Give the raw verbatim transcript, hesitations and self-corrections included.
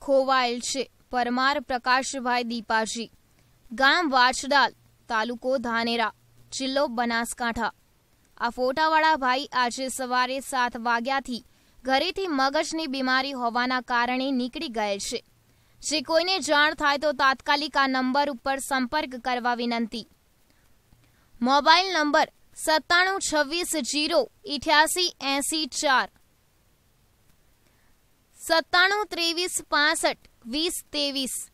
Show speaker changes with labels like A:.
A: ખોવાયેલ છે પરમાર પ્રકાશભાઈ દીપાજી, ગામ વાછડાલ, તાલુકો ધાનેરા, જિલ્લો બનાસકાંઠા। આ ફોટાવાળા ભાઈ આજે સવારે સાત વાગ્યાથી ઘરેથી મગજની બીમારી હોવાના કારણે નીકળી ગયેલ છે। જે કોઈને જાણ થાય તો તાત્કાલિક આ નંબર ઉપર સંપર્ક કરવા વિનંતી। મોબાઈલ નંબર સત્તાણું છવ્વીસ જીરો ઇઠ્યાસી એસી ચાર, સત્તાણું ત્રેવીસ પાસઠ વીસ ત્રેવીસ।